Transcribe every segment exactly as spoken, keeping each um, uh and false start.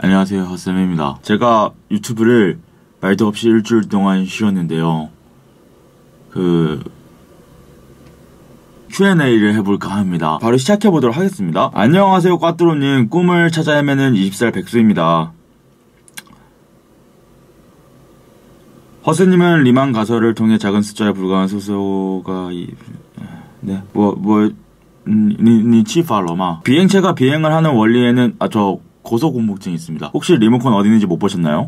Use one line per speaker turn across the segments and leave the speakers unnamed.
안녕하세요, 헛쌤입니다. 제가 유튜브를 말도 없이 일주일 동안 쉬었는데요. 그 큐 앤 에이를 해볼까 합니다. 바로 시작해보도록 하겠습니다. 안녕하세요, 꽈뚜로님. 꿈을 찾아 헤매는 이십 살 백수입니다. 허스님은 리만 가설을 통해 작은 숫자에 불과한 소소가 이... 네, 뭐, 뭐, 니, 니, 치팔러마. 비행체가 비행을 하는 원리에는, 아, 저, 고소공포증이 있습니다. 혹시 리모컨 어디 있는지 못 보셨나요?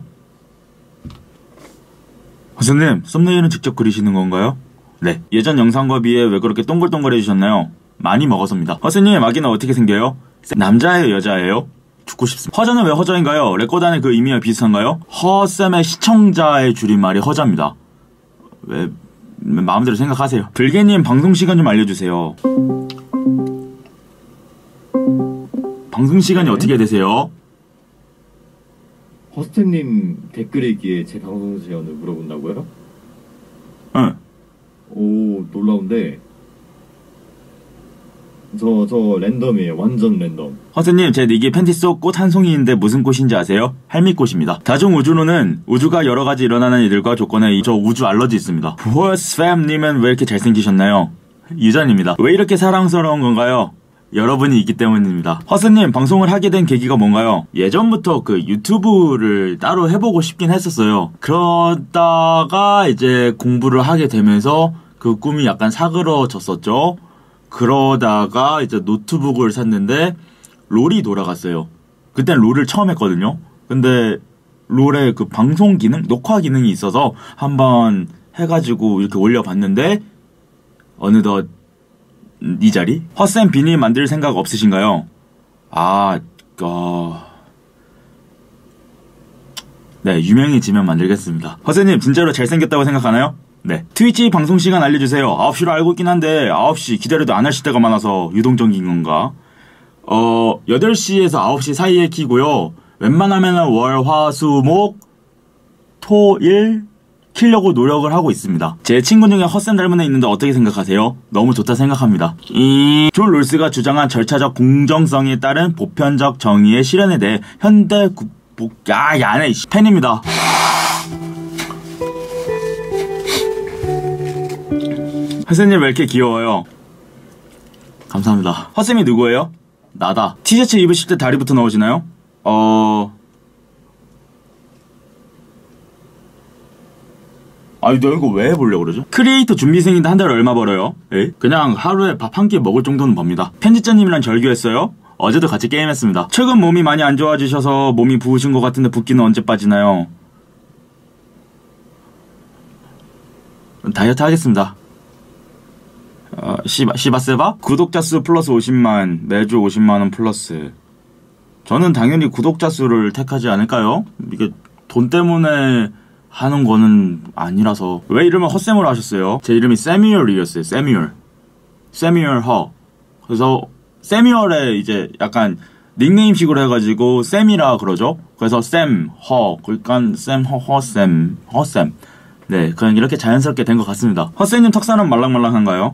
허스님, 썸네일은 직접 그리시는 건가요? 네. 예전 영상과 비해 왜 그렇게 동글동글해지셨나요? 많이 먹어서입니다. 허스님, 아기는 어떻게 생겨요? 남자예요, 여자예요? 죽고 싶습니다. 허자는 왜 허자인가요? 레코드 안에 그 의미와 비슷한가요? 허쌤의 시청자의 줄임말이 허자입니다. 왜, 마음대로 생각하세요. 불개님, 방송시간 좀 알려주세요. 방송시간이 네. 어떻게 되세요?
허스트님 댓글 읽기에 제 방송 시간을 물어본다고요?
응.
오, 놀라운데 저, 저 랜덤이에요. 완전 랜덤.
허스님, 제 닉이 팬티 속 꽃 한 송이인데 무슨 꽃인지 아세요? 할미꽃입니다. 다중우주론은 우주가 여러가지 일어나는 일들과 조건에 저 우주 알러지 있습니다. 호스팸님은 왜 이렇게 잘생기셨나요? 유전입니다. 왜 이렇게 사랑스러운 건가요? 여러분이 있기 때문입니다. 허스님, 방송을 하게 된 계기가 뭔가요? 예전부터 그 유튜브를 따로 해보고 싶긴 했었어요. 그러다가 이제 공부를 하게 되면서 그 꿈이 약간 사그러졌었죠. 그러다가 이제 노트북을 샀는데 롤이 돌아갔어요. 그땐 롤을 처음 했거든요. 근데 롤에 그 방송 기능, 녹화 기능이 있어서 한번 해가지고 이렇게 올려봤는데 어느덧 이 자리? 헛쌤 비니 만들 생각 없으신가요? 아, 어... 네, 유명해지면 만들겠습니다. 허쌤님, 진짜로 잘생겼다고 생각하나요? 네. 트위치 방송시간 알려주세요. 아홉 시로 알고 있긴 한데 아홉 시 기다려도 안 하실 때가 많아서 유동적인 건가? 어... 여덟 시에서 아홉 시 사이에 키고요. 웬만하면 월, 화, 수, 목, 토, 일 키려고 노력을 하고 있습니다. 제 친구 중에 헛쌤 닮은 애 있는데 어떻게 생각하세요? 너무 좋다 생각합니다. 이... 존 롤스가 주장한 절차적 공정성에 따른 보편적 정의의 실현에 대해 현대 국보... 야, 야네, 팬입니다. 헛쌤님 왜 이렇게 귀여워요? 감사합니다. 헛쌤이 누구예요? 나다. 티셔츠 입으실 때 다리부터 넣으시나요? 어... 아니, 너 이거 왜 해보려고 그러죠? 크리에이터 준비생인데 한 달에 얼마 벌어요? 에? 그냥 하루에 밥 한 끼 먹을 정도는 법니다. 편집자님이랑 절교했어요? 어제도 같이 게임했습니다. 최근 몸이 많이 안 좋아지셔서 몸이 부으신 것 같은데 붓기는 언제 빠지나요? 다이어트 하겠습니다. 어, 시바, 시바세바? 구독자 수 플러스 오십만, 매주 오십만 원 플러스. 저는 당연히 구독자 수를 택하지 않을까요? 이게 돈 때문에 하는 거는 아니라서. 왜 이름을 헛쌤으로 하셨어요? 제 이름이 세뮤얼이었어요. 세뮤얼. 세뮤얼 허. 그래서 세뮤얼에 이제 약간 닉네임식으로 해가지고 쌤이라 그러죠. 그래서 쌤, 허. 그러니까 쌤, 허, 허쌤, 허쌤. 네, 그냥 이렇게 자연스럽게 된 것 같습니다. 헛쌤님 턱살은 말랑말랑한가요?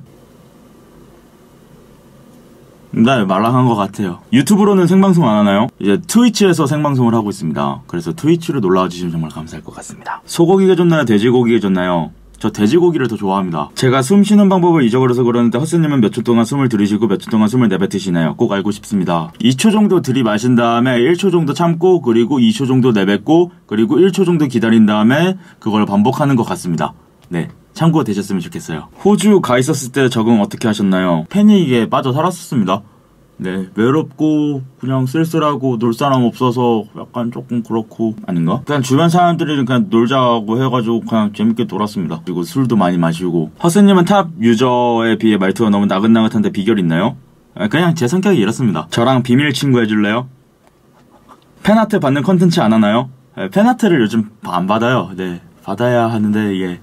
네, 말랑한 것 같아요. 유튜브로는 생방송 안 하나요? 이제 트위치에서 생방송을 하고 있습니다. 그래서 트위치로 놀러와 주시면 정말 감사할 것 같습니다. 소고기가 좋나요? 돼지고기가 좋나요? 저 돼지고기를 더 좋아합니다. 제가 숨 쉬는 방법을 잊어버려서 그러는데 헛스님은 몇 초 동안 숨을 들이쉬고 몇 초 동안 숨을 내뱉으시나요? 꼭 알고 싶습니다. 이 초 정도 들이마신 다음에 일 초 정도 참고, 그리고 이 초 정도 내뱉고, 그리고 일 초 정도 기다린 다음에 그걸 반복하는 것 같습니다. 네, 참고 되셨으면 좋겠어요. 호주 가 있었을 때 적응 어떻게 하셨나요? 패닉에 빠져 살았었습니다. 네, 외롭고 그냥 쓸쓸하고 놀 사람 없어서 약간 조금 그렇고. 아닌가? 그냥 주변 사람들이 그냥 놀자고 해가지고 그냥 재밌게 놀았습니다. 그리고 술도 많이 마시고. 허스님은 탑 유저에 비해 말투가 너무 나긋나긋한데 비결 있나요? 그냥 제 성격이 이렇습니다. 저랑 비밀 친구 해줄래요? 팬아트 받는 컨텐츠 안 하나요? 네, 팬아트를 요즘 안 받아요. 네, 받아야 하는데 이게.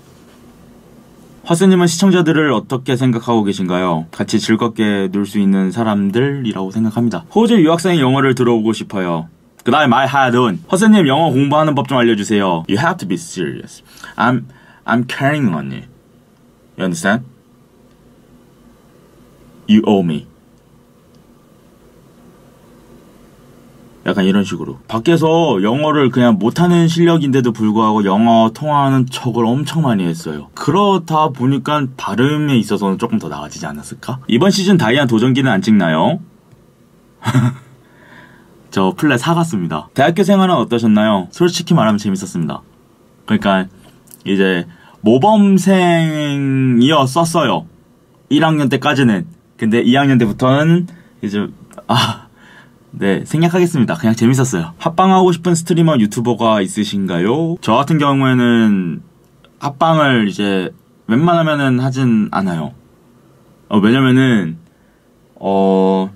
허스님은 시청자들을 어떻게 생각하고 계신가요? 같이 즐겁게 놀 수 있는 사람들이라고 생각합니다. 호주 유학생의 영어를 들어보고 싶어요. 그 다음에 말 하든 허스님 영어 공부하는 법 좀 알려주세요. You have to be serious. I'm, I'm counting on you. You understand? You owe me. 약간 이런 식으로. 밖에서 영어를 그냥 못하는 실력인데도 불구하고 영어 통화하는 척을 엄청 많이 했어요. 그렇다 보니까 발음에 있어서는 조금 더 나아지지 않았을까? 이번 시즌 다이아 도전기는 안 찍나요? 저 플랫 사갔습니다. 대학교 생활은 어떠셨나요? 솔직히 말하면 재밌었습니다. 그러니까 이제 모범생이었었어요. 일 학년 때까지는. 근데 이 학년 때부터는 이제 아 네, 생략하겠습니다. 그냥 재밌었어요. 합방하고 싶은 스트리머 유튜버가 있으신가요? 저 같은 경우에는 합방을 이제 웬만하면은 하진 않아요. 어, 왜냐면은 어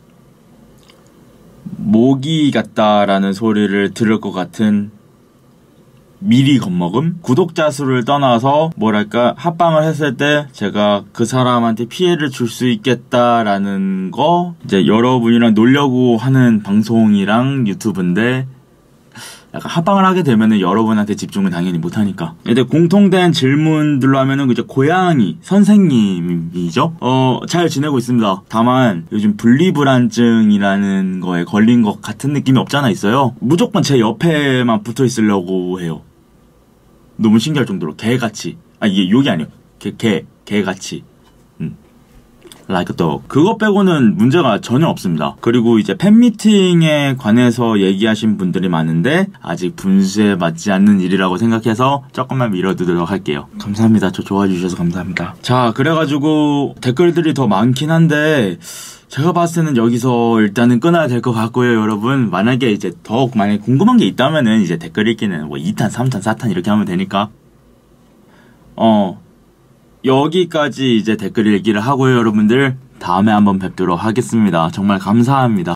모기 같다라는 소리를 들을 것 같은 미리 겁먹음? 구독자 수를 떠나서 뭐랄까 합방을 했을 때 제가 그 사람한테 피해를 줄 수 있겠다라는 거 이제 여러분이랑 놀려고 하는 방송이랑 유튜브인데 약간 합방을 하게 되면은 여러분한테 집중을 당연히 못하니까. 근데 공통된 질문들로 하면은 이제 고양이 선생님이죠. 어, 잘 지내고 있습니다. 다만 요즘 분리불안증이라는 거에 걸린 것 같은 느낌이 없잖아 있어요. 무조건 제 옆에만 붙어 있으려고 해요. 너무 신기할 정도로 개같이. 아 이게 욕이 아니에요. 개, 개, 개같이. 음. like a dog. 그거 빼고는 문제가 전혀 없습니다. 그리고 이제 팬미팅에 관해서 얘기하신 분들이 많은데 아직 분수에 맞지 않는 일이라고 생각해서 조금만 밀어두도록 할게요. 감사합니다. 저 좋아해 주셔서 감사합니다. 자, 그래가지고 댓글들이 더 많긴 한데 제가 봤을 때는 여기서 일단은 끊어야 될 것 같고요, 여러분. 만약에 이제 더 만약에 궁금한 게 있다면은 이제 댓글 읽기는 뭐 이 탄, 삼 탄, 사 탄 이렇게 하면 되니까 어 여기까지 이제 댓글 읽기를 하고요, 여러분들. 다음에 한번 뵙도록 하겠습니다. 정말 감사합니다.